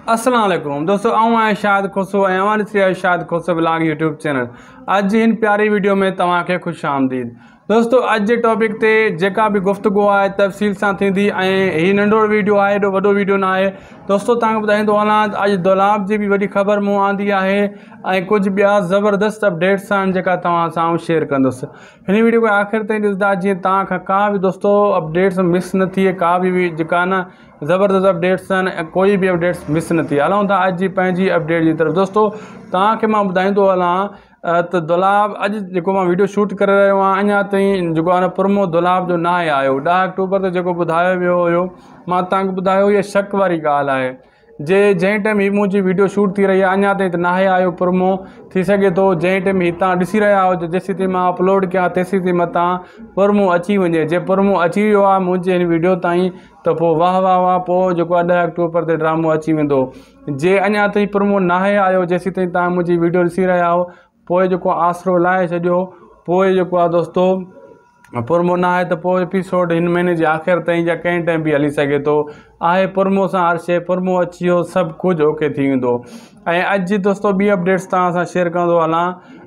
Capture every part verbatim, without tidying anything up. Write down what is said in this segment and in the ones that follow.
अस्सलाम वालेकुम दोस्तों, आऊँ आहियां शाहिद खुसरो ऐं अवां ॾिसी रहिया Shahid Khusro blog YouTube channel. अॼु जी हिन प्यारी वीडियो में तव्हांखे ख़ुशि आमदीद। दोस्तों, अॼु जे टॉपिक ते जेका बि गुफ़्तगू आहे तफ़सील सां थींदी ऐं हीउ नंढो वीडियो आहे, एॾो वॾो वीडियो न आहे। दोस्तों, तव्हांखे ॿुधाईंदो हलां अॼु दौलाब जी बि वॾी ख़बर मूं आंदी आहे ऐं कुझु ॿिया ज़बरदस्त अपडेट्स आहिनि जेका तव्हां सां शेयर कंदुसि। हिन वीडियो खे आख़िर ताईं ॾिसंदा जीअं तव्हांखां का बि दोस्तों अपडेट्स मिस न थिए, का बि जेका न ज़बरदस्त अपडेट्स आहिनि ऐं कोई बि अपडेट्स मिस न थिए। हलूं था अॼु जी पंहिंजी अपडेट जी तरफ़। दोस्तों, तव्हांखे मां ॿुधाईंदो हलां त दौलाब अॼु जेको मां वीडियो शूट करे रहियो आहियां, अञा ताईं जेको आहे न पुरमो दौलाब जो न आहे आयो। ॾह अक्टूबर ते जेको ॿुधायो वियो हुयो, मां तव्हांखे ॿुधायो इहा शक वारी ॻाल्हि आहे। जे जंहिं टाइम हीअ मुंहिंजी वीडियो शूट थी रही आहे अञा ताईं त न आहे आयो पुरमो। थी सघे थो जंहिं टाइम हीअ तव्हां ॾिसी रहिया हुजो जेसीं ताईं मां अपलोड कयां तेसीं ताईं मथां पुरमो अची वञे। जे पुरमो अची वियो आहे मुंहिंजे हिन वीडियो ताईं त पोइ वाह वाह वाह, पोइ जेको आहे ॾह अक्टूबर ते ड्रामो अची वेंदो। जे अञा ताईं पुरमो न आहे आयो जेसीं ताईं तव्हां मुंहिंजी वीडियो ॾिसी रहिया हो, पोइ जेको आसरो लाहे छॾियो। पोइ जेको आहे दोस्तों पुरमो न आहे त पोइ एपिसोड हिन महीने जे आख़िर ताईं या कंहिं टाइम बि हली सघे थो। आहे पुरमो सां हर शइ, पुरमो अची वियो सभु कुझु ओके थी वेंदो। ऐं अॼु जी दोस्तों ॿी अपडेट्स तव्हां सां शेयर कंदो हलां।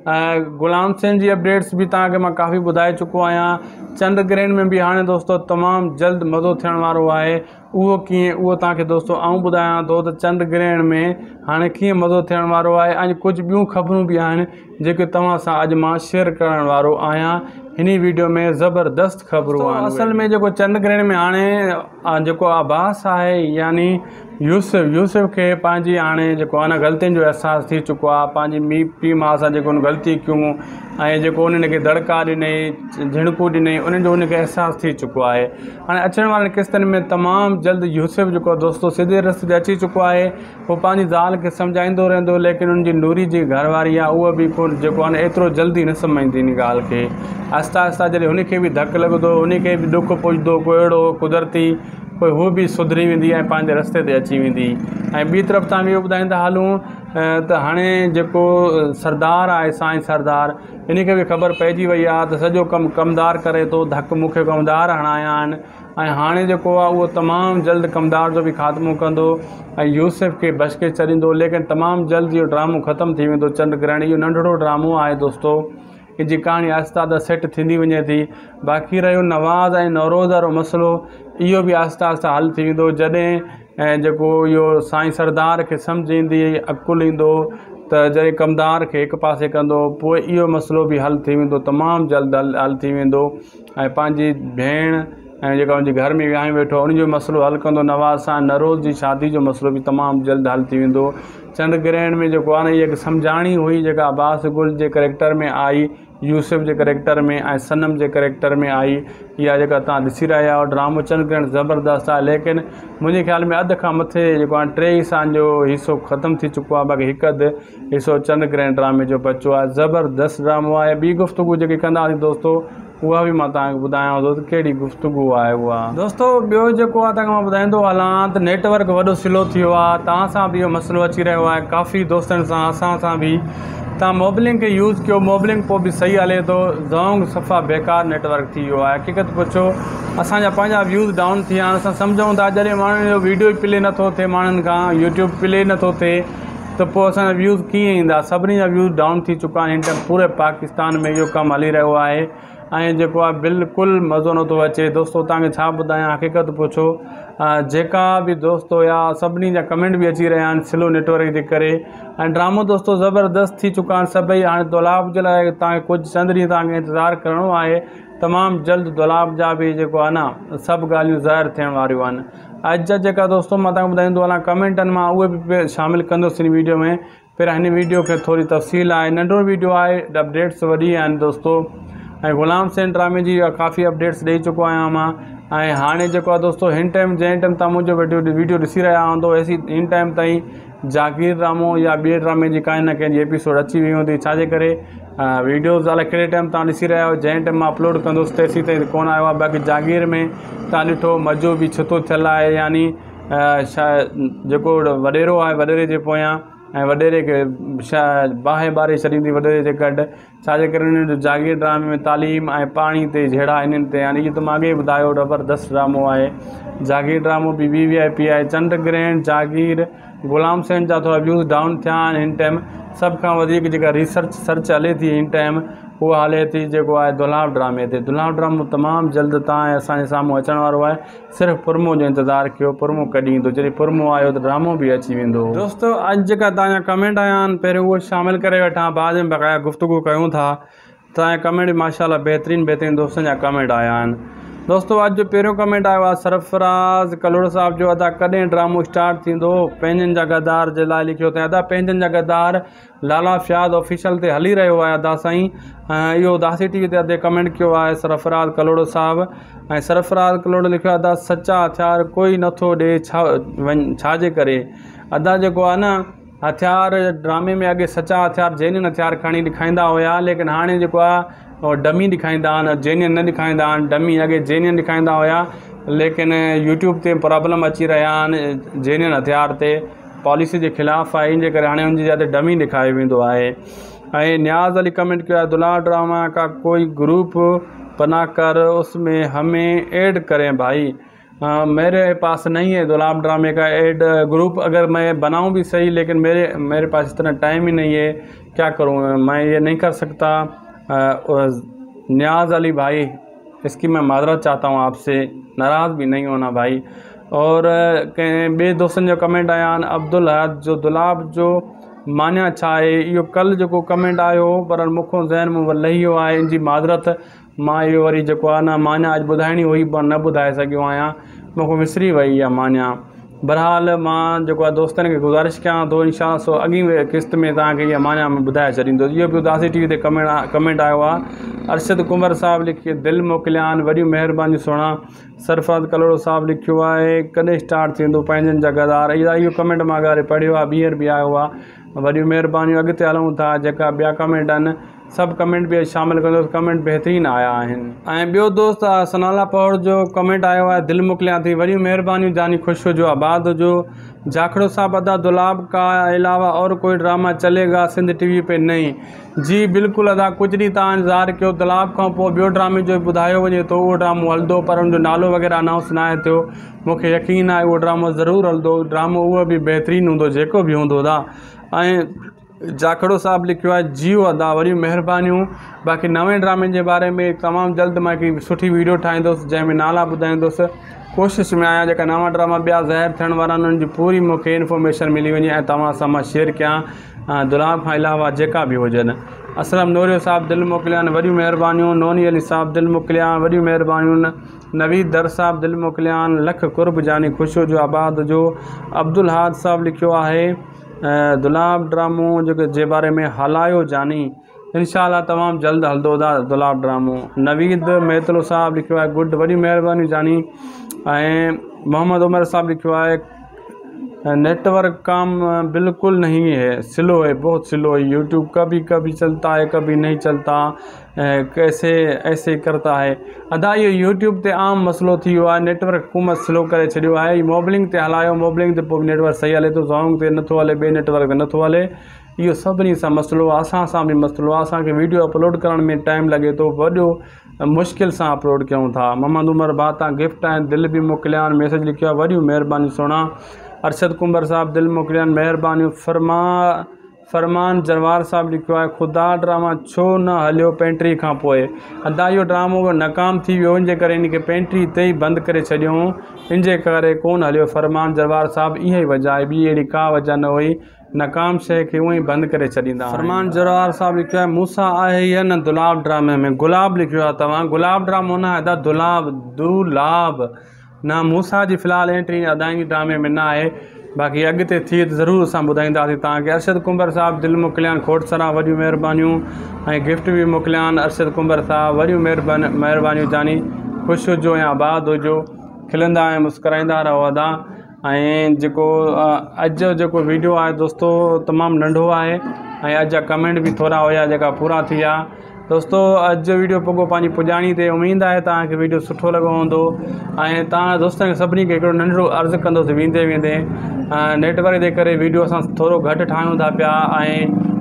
ग़ुलाम सेन जी अपडेट्स बि तव्हांखे मां काफ़ी ॿुधाए चुको आहियां। चंड ग्रहण में बि हाणे दोस्तों तमामु जल्द मज़ो थियण वारो आहे। उहो कीअं, उहो तव्हांखे दोस्तों आऊं ॿुधायां थो त चंड ग्रहण में हाणे कीअं मज़ो थियण वारो आहे। ऐं कुझु ॿियूं ख़बरूं बि आहिनि जेके तव्हां सां अॼु मां शेयर करण वारो आहियां। हिन वीडियो में ज़बरदस्त ख़बरूं आहिनि। असल में जेको चंड ग्रहण में हाणे जेको आभास आहे, यानी यूसुफ यूसुफ खे पंहिंजी हाणे जेको आहे न ग़लतियुनि जो अहसासु थी चुको आहे। पंहिंजी मीउ पीउ माउ सां जेको उन ग़लती कयूं ऐं जेको उन्हनि खे दड़का ॾिनई, झिड़कूं ॾिनई, उन्हनि जो उनखे अहसासु थी चुको आहे। हाणे अचण वारनि किस्तनि में तमामु जल्द यूसुफ जेको आहे दोस्तों सिधे रस्ते ते अची चुको आहे। उहो पंहिंजी ज़ाल खे सम्झाईंदो रहंदो, लेकिन उनजी नूरी जी घरवारी आहे उहा बि कोन जेको आहे न एतिरो जल्दी न सम्झंदी इन ॻाल्हि खे। आहिस्ता आहिस्ता जॾहिं हुनखे बि धकु लॻंदो, हुनखे बि दुख पुॼंदो, कोई अहिड़ो कुदरती, कोई हू बि सुधरी वेंदी ऐं पंहिंजे रस्ते ते अची वेंदी। ऐं ॿी तरफ़ तव्हां इहो ॿुधाईंदा हलूं त हाणे जेको सरदार आहे, साईं सरदार, इनखे बि ख़बर पइजी वई आहे त सॼो कमु कमदार करे थो, धकु मूंखे कमदार हणाया आहिनि। ऐं हाणे जेको आहे उहो तमामु जल्द कमदार जो बि ख़ात्मो कंदो ऐं यूसुफ खे बचके छॾींदो। लेकिन तमामु जल्द इहो ड्रामो ख़तमु थी वेंदो। चंड ग्रहण इहो नंढिड़ो ड्रामो आहे दोस्तों, इन जी कहाणी आहिस्ता आहिस्ता सेट थींदी वञे थी। बाक़ी रहियो नवाज़ ऐं नवरोज़ वारो मसइलो, इहो बि आहिस्ता आहिस्ता हल थी वेंदो। जॾहिं ऐं जेको इहो साईं सरदार खे सम्झ ईंदी, अकुलु ईंदो त जॾहिं कमदार खे हिकु पासे कंदो, पोइ इहो मसइलो बि हल थी वेंदो, तमामु जल्द हल हल थी वेंदो। ऐं पंहिंजी भेण ऐं जेका हुनजे घर में विहांउ वेठो उन जो मसइलो हल कंदो नवाज़ सां। नरोज़ जी शादी जो मसइलो बि तमामु जल्द हल थी वेंदो। चंड ग्रहण में जेको आहे न इहा सम्झाणी हुई जेका अब्बास गुल जे करेक्टर में आई, यूसुफ जे करेक्टर में ऐं सनम जे करेक्टर में आई। इहा जेका तव्हां ॾिसी रहिया आहियो ड्रामो चंड ग्रहण ज़बरदस्त आहे। लेकिन मुंहिंजे ख़्याल में अधु खां मथे जेको आहे टे हिसनि जो हिसो ख़तमु थी चुको आहे। बाक़ी हिकु अधु हिसो चंड ग्रहण ड्रामे जो बचो आहे। ज़बरदस्त ड्रामो आहे। ॿी गुफ़्तगू जेकी कंदासीं दोस्तों, उहा बि मां तव्हांखे ॿुधायांव थो त कहिड़ी गुफ़्तगू आहे उहा। दोस्तों, ॿियो जेको आहे तव्हांखे मां ॿुधाईंदो हलां त नेटवर्क वॾो स्लो थी वियो आहे। तव्हां सां बि इहो मसइलो अची रहियो आहे, काफ़ी दोस्तनि सां, असां सां बि। तव्हां मोबलिंग खे यूज़ कयो, मोबलिंग पोइ बि सही हले थो। ज़ोंग सफ़ा बेकार नेटवर्क थी वियो आहे। हक़ीक़त पुछो, असांजा पंहिंजा व्यूज़ डाउन थी विया आहिनि। असां सम्झूं था जॾहिं माण्हुनि जो वीडियो प्ले नथो थिए, माण्हुनि खां यूट्यूब प्ले नथो थिए, त पोइ असांजा व्यूज़ कीअं ईंदा। सभिनी जा व्यूज़ डाउन थी चुका आहिनि। हिन टाइम पूरे पाकिस्तान में इहो कमु हली रहियो आहे ऐं जेको आहे बिल्कुलु मज़ो नथो अचे। दोस्तों, तव्हांखे छा ॿुधायां, हक़ीक़त पुछो, जेका बि दोस्त हुया सभिनी जा कमेंट बि अची रहिया आहिनि स्लो नेटवर्क जे करे। ऐं ड्रामो दोस्तों ज़बरदस्त थी चुका आहिनि सभई। हाणे दौलाब जे लाइ तव्हांखे कुझु चंद ॾींहं तव्हांखे इंतज़ारु करिणो आहे। तमामु जल्द दौलाब जा बि जेको आहे न सभु ॻाल्हियूं ज़ाहिर थियण वारियूं आहिनि। अॼु जा जेका दोस्तों मां तव्हांखे ॿुधाईंदो हलां कमेंटनि मां, उहे बि शामिलु कंदुसि हिन वीडियो में। पहिरियां हिन वीडियो खे थोरी तफ़सील आहे, नंढो वीडियो आहे, अपडेट्स वॾी आहिनि दोस्तों। ऐं ग़ुलाम सेन ड्रामे जी काफ़ी अपडेट्स ॾेई चुको आहियां मां। ऐं हाणे जेको आहे दोस्तों हिन टाइम जंहिं टाइम तव्हां मुंहिंजो वीडियो वीडियो ॾिसी रहिया हूंदो, एसी हिन टाइम ताईं जागीर ड्रामो या ॿिए ड्रामे जी कंहिं न कंहिंजी एपिसोड अची वई हूंदी। छाजे करे वीडियोज़ अलाए कहिड़े टाइम तव्हां ॾिसी रहिया आहियो, जंहिं टाइम मां अपलोड कंदुसि तेसीं ताईं कोन आयो आहे। बाक़ी जागीर में तव्हां ॾिठो मज़ो बि छुतो थियल आहे, यानी छा जेको वॾेरो आहे वॾेरे जे पोयां ऐं वॾेरे खे छा बाहि ॿारे छॾींदी वॾेरे जे गॾु। छाजे करे उन्हनि जो जागीर ड्रामे में तालीम ऐं पाणी ते जहिड़ा इन्हनि ते, यानी इहो त मां अॻे ॿुधायो ज़बरदस्त ड्रामो आहे। जागीर ड्रामो बि वी वी आई पी आहे। चंड ग्रहण, जागीर, गुलाम सेन जा थोरा व्यूज़ डाउन थिया आहिनि हिन टाइम। सभ खां वधीक जेका रिसर्च सर्च हले थी हिन टाइम उहा हले थी जेको आहे दुलाब ड्रामे ते। दुलाब ड्रामो तमामु जल्द तव्हां असांजे साम्हूं अचण वारो आहे। सिर्फ़ु पुरमो जो इंतज़ारु कयो, पुरमो कॾहिं ईंदो। जॾहिं पुरमो आयो त ड्रामो बि अची वेंदो। दोस्तो अॼु जेका तव्हांजा कमेंट आया आहिनि पहिरियों उहे शामिलु करे वठां, बाद में बक़ाया गुफ़्तगू कयूं था। तव्हांजा कमेंट माशाल्लाह बहितरीनु बहितरीनु दोस्तनि जा कमेंट आया आहिनि। दोस्तो अॼु जो पहिरियों कमेंट आयो आहे सरफराज़ कलोड़ साहिब जो, अदा कॾहिं ड्रामो स्टार्ट थींदो? पंहिंजनि जा गद्दार जे लाइ लिखियो अथई। अदा पंहिंजनि जा गद्दार लाला फ़याज़ ऑफिशियल ते हली रहियो आहे अदा साईं। इहो उदासी टीवी ते अदे कमेंट कयो आहे सरफराज़ कलोड़ साहिबु। ऐं सरफराज़ कलोड़ लिखियो आहे अदा सचा हथियार कोई नथो ॾिए छा वञ छाजे करे। अदा जेको आहे न हथियार ड्रामे में अॻे सचा हथियार जेन्युइन हथियार खणी ॾेखारींदा हुया, लेकिन हाणे जेको आहे और डमी ॾेखारींदा आहिनि, जेन्युइन न ॾेखारींदा आहिनि। डमी अॻे जेन्युइन ॾेखारींदा हुया, लेकिन यूट्यूब ते प्रॉब्लम अची रहिया आहिनि जेन्युइन हथियार ते, पॉलिसी जे ख़िलाफ़ु आहे। इन जे करे हाणे हुनजी जॻह ते डमी ॾेखारियो वेंदो आहे। ऐं न्याज़ अली कमेंट किया है दुलार ड्रामा का कोई ग्रुप बनाकर उसमें हमें ऐड करें भाई। आ, मेरे पास नहीं है दुलाब ड्रामे का ऐड ग्रुप, अगर मैं बनाऊं भी सही, लेकिन मेरे मेरे पास इतना टाइम ही नहीं है, क्या करूं, मैं ये नहीं कर सकता। न्याज़ अली भाई इसकी मैं माजरत चाहता हूँ आपसे, नाराज़ भी नहीं होना भाई। और कंहिं ॿिए दोस्तनि जो कमेंट आया आहिनि अब्दुल हद जो दुलाब जो माना छा आहे। इहो कल्ह जेको कमेंट आयो हो पर मूंखों ज़हन में लही वियो आहे, इन जी माजरत। मां इहो वरी जेको आहे न माना अॼु ॿुधाइणी हुई पर न ॿुधाए सघियो आहियां, मूंखां विसरी वई आहे माना। बहरहाल मां जेको आहे दोस्तनि खे गुज़ारिश कयां थो इंशाअल्लाह सो अॻी क़िस्त में तव्हांखे इहा माना में ॿुधाए छॾींदो। इहो बि उदासी टीवी ते कमेंट कमेंट आयो आहे। अरशद कुंवर साहिबु लिखियो दिलि मोकिलिया आहिनि, वॾियूं महिरबानी सुहिणा। सरफराज़ कलोड़ साहिबु लिखियो आहे कॾहिं स्टार्ट थींदो पंहिंजनि जा गद्दार। इहा इहो कमेंट मां अगरि पढ़ियो आहे, ॿीहर बि आयो आहे। वॾियूं महिरबानियूं। अॻिते हलूं था, जेका ॿिया कमेंट आहिनि सभु कमेंट बि शामिलु कंदुसि, कमेंट बहितरीनु आया आहिनि। ऐं ॿियो दोस्त आहे सनाला पौड़ जो कमेंट आयो आहे दिलि मोकिलियां थी, वॾियूं महिरबानियूं जानी ख़ुशि हुजो आबाद हुजो। जाखड़ो साहब अदा दुलाब का अलावा और कोई ड्रामा चलेगा सिंध टीवी पे नहीं? जी बिल्कुलु अदा, कुझु ॾींहं तव्हां इंतज़ारु कयो, दुलाब खां पोइ ॿियो ड्रामे जो ॿुधायो वञे थो उहो ड्रामो हलंदो, पर हुनजो नालो वग़ैरह अनाउंस न आहे थियो। मूंखे यकीन आहे उहो ड्रामो ज़रूरु हलंदो, ड्रामो उहो बि बहितरीनु हूंदो जेको बि हूंदो अदा। ऐं जाखड़ो साहिबु लिखियो आहे जियो अदा, वॾियूं महिरबानियूं। बाक़ी नवे ड्रामे जे बारे में तमामु जल्द मां हिकिड़ी सुठी वीडियो ठाहींदुसि जंहिंमें नाला ॿुधाईंदुसि। कोशिशि में आहियां जेका नवां ड्रामा ॿिया ज़ाहिर थियण वारा आहिनि उन्हनि जी पूरी मूंखे इन्फॉर्मेशन मिली वञे ऐं तव्हां सां मां शेयर कयां, दुलाब खां अलावा जेका बि हुजनि। असलम नूरियो साहिबु दिलि मोकिलिया आहिनि, वॾियूं महिरबानियूं। नोनी अली साहिबु दिलि मोकिलिया, वॾियूं महिरबानियूं। नवीद दर साहिबु दिलि मोकिलिया आहिनि, लख कुर्ब जानी ख़ुशि हुजो आबाद हुजो। अब्दुल हाद साहिबु लिखियो आहे दुलाब ड्रामो जेके जे बारे में हलायो जानी, इंशाअल्लाह तमामु जल्द हलंदो दुलाब ड्रामो। नवीद मेतलो साहिबु लिखियो आहे गुड, वॾी महिरबानी जानी। ऐं मोहम्मद उमर साहिबु लिखियो आहे नेटवर्क काम बिल्कुल नहीं है, स्लो है, बहुत स्लो है, यूट्यूब कभी कभी चलता है कभी नहीं चलता, कैसे ऐसे करता है। अदा इहो यूट्यूब ते आम मसइलो थी वियो आहे, नेटवर्क हुकूमत स्लो करे छॾियो आहे। मोबलिंग ते हलायो, मोबलिंग ते पोइ नेटवर्क सही हले थो, ज़ोंग ते नथो हले, ॿिए नेटवर्क ते नथो हले। इहो सभिनी सां मसइलो आहे, असां सां बि मसइलो आहे। असांखे वीडियो अपलोड करण में टाइम लॻे थो, वॾो मुश्किल सां अपलोड कयूं था। मोहम्मद उमर बाता गिफ्ट आहिनि, दिलि बि मोकिलिया आहिनि, मैसेज लिखियो आहे, वॾियूं महिरबानी सुहिणा। अरशद कुंबर साहिबु दिलि मोकिलिया आहिनि, महिरबानियूं। फरमा फरमान जरवार साहिबु लिखियो आहे ख़ुदा ड्रामा छो न हलियो पेंट्री खां पोइ? अदा इहो ड्रामो नाकाम थी वियो, इन जे करे इनखे पेंट्री ते ई बंदि करे छॾियऊं, इन जे करे कोन हलियो। फरमान जरवार साहिबु इहा ई वजह आहे, ॿी अहिड़ी का वजह न हुई, नाकाम शइ खे उअं ई बंदि करे छॾींदा। फरमान जरवार साहिबु लिखियो आहे मूंसां आहे या न दुलाब ड्रामे में? गुलाब लिखियो आहे तव्हां, गुलाब ड्रामो न आहे अदा, दुलाब दुलाब न, मूंसां जी फ़िलहालु एंट्री अदायगी ड्रामे में न आहे। बाक़ी अॻिते थिए त ज़रूरु असां ॿुधाईंदासीं तव्हांखे। अरशद कुंबर साहिबु दिलि मोकिलिया आहिनि, खोट सरां वॾियूं महिरबानियूं। ऐं गिफ्ट बि मोकिलिया आहिनि अरशद कुंबर साहिबु, वॾियूं महिरबानी महिरबानियूं जानी। ख़ुशि हुजो ऐं आबाद हुजो, खिलंदा ऐं मुस्कुराईंदा रहो अदा। ऐं जेको अॼु जो जेको वीडियो आहे दोस्तो तमामु नंढो आहे ऐं अॼु जा कमेंट बि थोरा हुया जेका पूरा थी विया। दोस्तो अॼु जो वीडियो पोइ पंहिंजी पुॼाणी ते उमेद आहे तव्हांखे वीडियो सुठो लॻो हूंदो। ऐं तव्हां दोस्तनि खे सभिनी खे हिकिड़ो नंढिड़ो अर्ज़ु कंदुसि वेंदे वेंदे, नेटवर्क जे करे वीडियो असां थोरो घटि ठाहियूं था पिया ऐं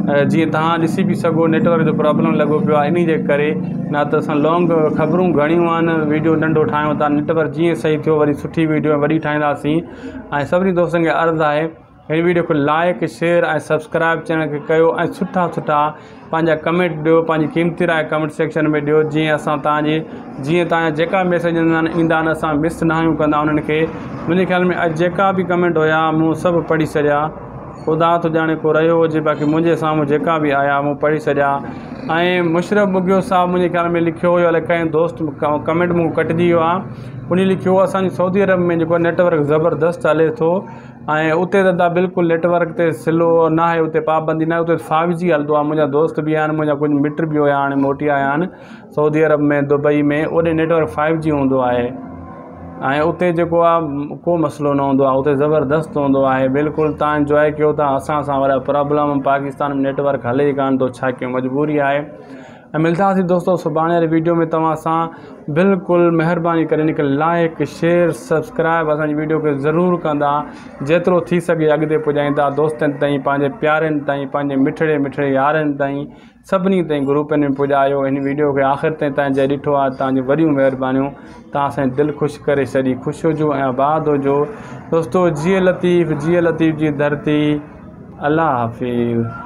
जीअं तव्हां ॾिसी बि सघो नेटवर्क जो प्रॉब्लम लॻो पियो आहे इन जे करे, न त असां लॉन्ग ख़बरूं घणियूं आहिनि, वीडियो नंढो ठाहियूं था, नेटवर्क जीअं सही थियो वरी सुठी वीडियो वॾी ठाहींदासीं। ऐं सभिनी दोस्तनि खे अर्ज़ु आहे हिन वीडियो खे लाइक शेयर ऐं सब्सक्राइब चैनल खे कयो ऐं सुठा सुठा पंहिंजा कमेंट ॾियो, पंहिंजी क़ीमती राय कमेंट सेक्शन में ॾियो, जीअं असां तव्हांजी जीअं तव्हांजा जेका मैसेज ईंदा आहिनि ईंदा आहिनि असां मिस न आहियूं कंदा उन्हनि खे। मुंहिंजे ख़्याल में अॼु जेका बि कमेंट हुया मूं सभु पढ़ी छॾिया, ख़ुदा तो ॼाणे को रहियो हुजे, बाक़ी मुंहिंजे साम्हूं जेका बि आया मूं पढ़ी छॾिया। ऐं मुशरफ बुगियो साहब मुंहिंजे ख़्याल में लिखियो हुयो, अलाए कंहिं दोस्त कमेंट मूं कटिजी वियो आहे, उन लिखियो हो असांजी सऊदी अरब में जेको नेटवर्क ज़बरदस्त हले थो ऐं उते त दा बिल्कुलु नेटवर्क ते स्लो न आहे, उते पाबंदी न आहे, उते फाइव जी हलंदो आहे। मुंहिंजा दोस्त बि आहिनि, मुंहिंजा कुझु मिट बि हुया हाणे मोटी आया आहिनि सऊदी अरब में दुबई में, ओॾे नेटवर्क फाइव जी हूंदो आहे ऐं उते जेको आहे को मसइलो न हूंदो आहे, उते ज़बरदस्त हूंदो आहे। बिल्कुलु तव्हां इंजॉय कयो था, असां सां वॾा प्रॉब्लम पाकिस्तान में नेटवर्क हले ई कान थो, छा कयूं मजबूरी आहे। ऐं मिलंदासीं दोस्तो सुभाणे वारी वीडियो में तव्हां सां। बिल्कुलु महिरबानी करे इनखे लाइक शेयर सब्सक्राइब असांजी वीडियो खे ज़रूरु कंदा, जेतिरो थी सघे अॻिते पुॼाईंदा दोस्तनि ताईं, पंहिंजे प्यारनि ताईं, पंहिंजे मिठड़े मिठड़े यारनि ताईं, सभिनी ताईं ग्रुपनि में पुॼायो। हिन वीडियो खे आख़िर ताईं तव्हां जंहिं ॾिठो आहे तव्हांजी वॾियूं महिरबानियूं, तव्हां असांजी दिलि ख़ुशि करे छॾी, ख़ुशि हुजो ऐं आबाद हुजो दोस्तो। जिए लतीफ़ जिए लतीफ़ जी धरती। अल्लाह हाफ़िज़।